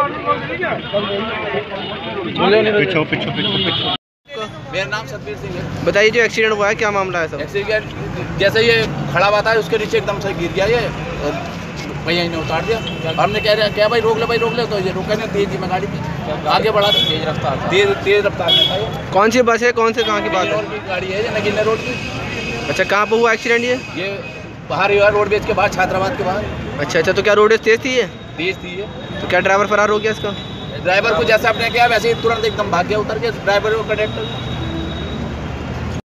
मेरा नाम सतबीर सिंह है। बताइए जो एक्सीडेंट हुआ है क्या मामला है सब? एक्सीडेंट जैसे ये खड़ा हुआ था उसके नीचे एकदम से गिर गया ये और भैया ने उतार दिया। हमने कह रहे क्या भाई रोक ले तो ये रोका नहीं, तेजी में गाड़ी में आगे बढ़ा, तेज रफ्तार में था ये। कौन सी बस है, कौन से कहाँ की बात है? की गाड़ी है ये नगीना रोड की। अच्छा, कहाँ पर हुआ एक्सीडेंट ये? बाहर हुआ रोडवेज के बाद, छात्राबाद के बाद। अच्छा, तो क्या रोड तेज थी ये? तेज थी ये। तो क्या ड्राइवर फरार हो गया इसका? ड्राइवर को जैसा आपने किया वैसे ही तुरंत एकदम भाग गया उतर के ड्राइवर को कंडक्टर।